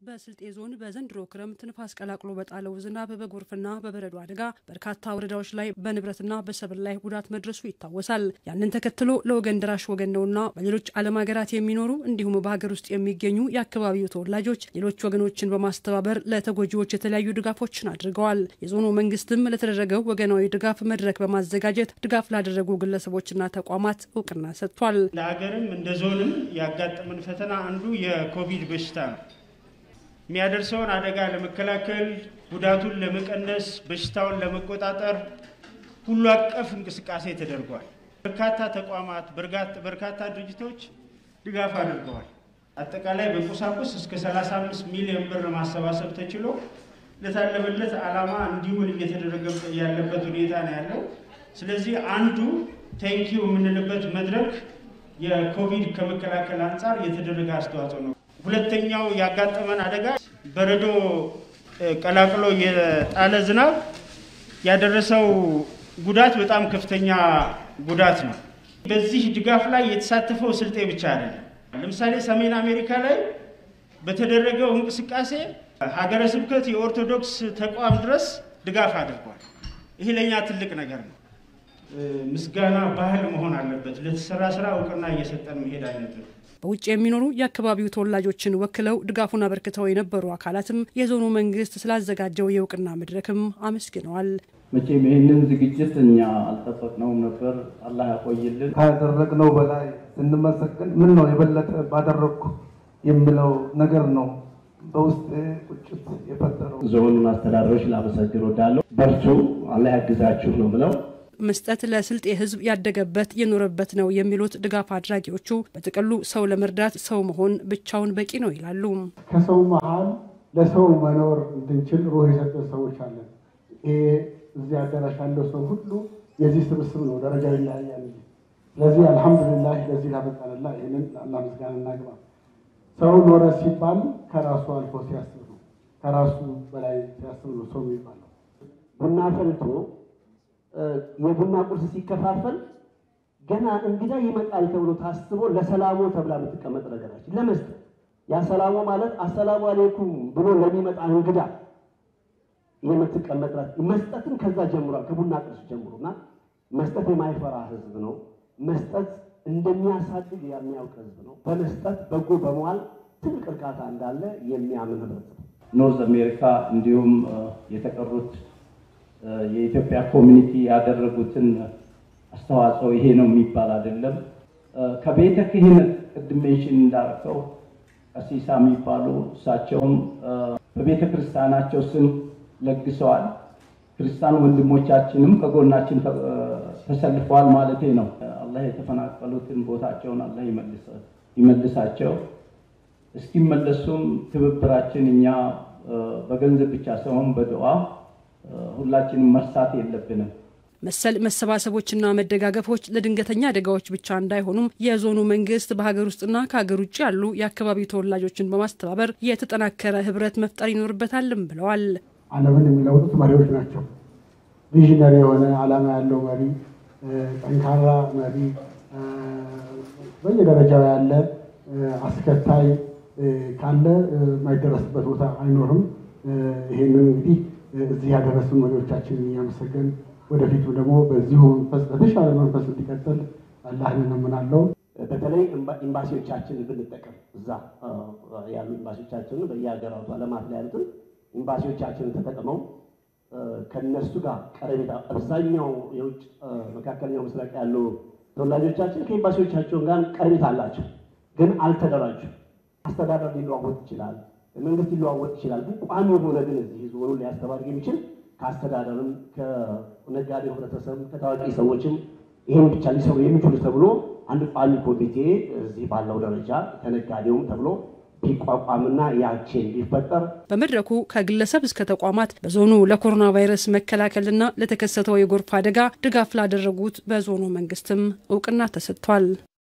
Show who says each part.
Speaker 1: በስልጤ ዞን በዘንድሮ ክረምት ንፋስ ቀላቅሎ በጣለው ዝናብ በጎርፍና በበረዶ አደጋ በርካታ ወረዳዎች ላይ በንብረትና በሰብል ላይ ጉዳት መድረሱ ይታወሳል። ያንን ተከትሎ ለወገን ደራሽ ወገን ነውና በሌሎች ዓለም ሀገራት የሚኖሩ እንዲሁም በሀገር ውስጥ የሚገኙ የአካባቢው ተወላጆች ሌሎች ወገኖችን በማስተባበር ለተጎጂዎች የተለያዩ ድጋፎችን አድርገዋል። የዞኑ መንግስትም ለተደረገው ወገናዊ ድጋፍ መድረክ በማዘጋጀት ድጋፍ ላደረጉ ግለሰቦችና ተቋማት እውቅና ሰጥቷል።
Speaker 2: ለሀገርም እንደ ዞንም ያጋጠመን ፈተና አንዱ የኮቪድ በሽታ ነው። የሚያደርሰውን አደጋ ለመከላከል ጉዳቱን ለመቀነስ በሽታውን ለመቆጣጠር ሁሉ አቀፍ እንቅስቃሴ ተደርጓል። በርካታ ተቋማት በርካታ ድርጅቶች ድጋፍ አድርገዋል። አጠቃላይ በቁሳቁስ እስከ 35 ሚሊዮን ብር ማሰባሰብ ተችሎ ለታለበለት ዓላማ እንዲውል እየተደረገ ያለበት ሁኔታ ነው ያለው። ስለዚህ አንዱ ቴንኪው የምንልበት መድረክ የኮቪድ ከመከላከል አንፃር የተደረገ አስተዋጽኦ ነው። ሁለተኛው ያጋጠመን አደጋ በረዶ ቀላቅሎ የጣለ ዝናብ ያደረሰው ጉዳት በጣም ከፍተኛ ጉዳት ነው። በዚህ ድጋፍ ላይ የተሳተፈው ስልጤ ብቻ አይደለም። ለምሳሌ ሰሜን አሜሪካ ላይ በተደረገው እንቅስቃሴ ሀገረ ስብከት የኦርቶዶክስ ተቋም ድረስ ድጋፍ አድርጓል። ይሄ ለኛ ትልቅ ነገር ነው። ምስጋና ባህል መሆን አለበት። ለተሰራ ስራ እውቅና እየሰጠን መሄድ አለበት።
Speaker 1: በውጭ የሚኖሩ የአካባቢው ተወላጆችን ወክለው ድጋፉን አበርክተው የነበሩ አካላትም የዞኑ መንግስት ስላዘጋጀው የእውቅና መድረክም አመስግነዋል።
Speaker 3: መቼም ይሄንን ዝግጅት እኛ አልጠበቅነውም ነበር። አላህ ያቆይልን።
Speaker 4: ካደረግነው በላይ ስንመሰግን ምን ነው የበለጠ ባደረኩ የሚለው ነገር ነው በውስጥ ቁጭት የፈጠረው።
Speaker 3: ዞኑን አስተዳደሮች ላመሰግን ወዳለሁ። በርቱ፣ አላህ ያግዛችሁ ነው ብለው
Speaker 1: መስጠት ለስልጤ ህዝብ ያደገበት የኖረበት ነው የሚሉት ድጋፍ አድራጊዎቹ በጥቅሉ ሰው ለመርዳት ሰው መሆን ብቻውን በቂ ነው ይላሉ።
Speaker 4: ከሰው መሃል ለሰው መኖር እንድንችል ሩህ የሰጠ ሰዎች አለን። ይሄ እዚህ አዳራሽ ያለው ሰው ሁሉ የዚህ ስብስብ ነው፣ ደረጃው ይለያያል። ስለዚህ አልহামዱሊላህ ለዚህ ላበቃንላ ይሄንን አላህ ምስጋና እናግባ። ሰው ኖረ ሲባል ከራሱ አልፎ ሲያስብ ነው፣ ከራሱ በላይ ሲያስብ ነው ሰው የሚባለው።
Speaker 5: ቡና ፈልቶ የቡና ቁርስ ሲከፋፈል ገና እንግዳ ይመጣል ተብሎ ታስቦ ለሰላሙ ተብላ የምትቀመጥ ነገራችን ለመስጠት ያ ሰላሙ ማለት አሰላሙ አለይኩም ብሎ ለሚመጣ እንግዳ የምትቀመጥ መስጠትን ከዛ ጀምሯል። ከቡና ቁርስ ጀምሮና መስጠት የማይፈራ ህዝብ ነው። መስጠት እንደሚያሳድግ የሚያውቅ ህዝብ ነው። በመስጠት በጎ በመዋል ትልቅ እርካታ እንዳለ የሚያምን ህዝብ።
Speaker 3: ኖርዝ አሜሪካ እንዲሁም የተቀሩት የኢትዮጵያ ኮሚኒቲ ያደረጉትን አስተዋጽኦ ይሄ ነው የሚባል አይደለም። ከቤተ ክህነት ቅድሜሽን እንዳረከው ቀሲሳ የሚባሉ እሳቸውም በቤተ ክርስቲያናቸው ስም ለግሰዋል። ክርስቲያን ወንድሞቻችንም ከጎናችን ተሰልፈዋል ማለት ነው። አላህ የተፈናቀሉትን ቦታቸውን አላህ ይመልሳቸው። እስኪመለሱም ትብብራችን እኛ በገንዘብ ብቻ ሳይሆን በዱዓ ሁላችንም መርሳት የለብንም።
Speaker 1: መሰል መሰባሰቦችና መደጋገፎች ለድንገተኛ አደጋዎች ብቻ እንዳይሆኑም የዞኑ መንግስት በሀገር ውስጥና ከሀገር ውጭ ያሉ የአካባቢው ተወላጆችን በማስተባበር የተጠናከረ ህብረት መፍጠር ይኖርበታልም ብለዋል።
Speaker 4: ዓለምን የሚለውጡት መሪዎች ናቸው። ቪዥነሪ የሆነ ዓላማ ያለው መሪ፣ ጠንካራ መሪ፣ በየደረጃው ያለ አስከታይ ካለ ማይደረስበት ቦታ አይኖርም። ይሄንን እንግዲህ እዚህ ያደረሱን መሪዎቻችንን እያመሰገን ወደፊቱ ደግሞ በዚሁ መንፈስ በተሻለ መንፈስ እንዲቀጥል አላህን እንለምናለን።
Speaker 5: በተለይ ኤምባሲዎቻችንን ብንጠቀም እዛ ያሉ ኤምባሲዎቻችንን በየሀገራቱ ዓለማት ላይ ያሉትን ኤምባሲዎቻችንን ተጠቅመው ከነሱ ጋር ቀረቤታ አብዛኛው የውጭ መካከለኛው ምስራቅ ያሉ ተወላጆቻችን ከኤምባሲዎቻቸው ጋር ቀረቤታ አላቸው፣ ግን አልተደራጁም። አስተዳደር ሊለዋወጥ ይችላል፣ መንግስት ሊለዋወጥ ይችላል። ቋሚ የሆነ ግን እዚህ ዞኑን ሊያስተባብር የሚችል ከአስተዳደርም ከነጋዴው ህብረተሰብ ከታዋቂ ሰዎችም ይሄን ብቻ ሊሰሩ የሚችሉ ተብሎ አንድ ቋሚ ኮሚቴ እዚህ ባለው ደረጃ ከነጋዴውም ተብሎ ቢቋቋምና ያችን ቢፈጠር
Speaker 1: በመድረኩ ከግለሰብ እስከ ተቋማት በዞኑ ለኮሮና ቫይረስ መከላከልና ለተከሰተው የጎርፍ አደጋ ድጋፍ ላደረጉት በዞኑ መንግስትም እውቅና ተሰጥቷል።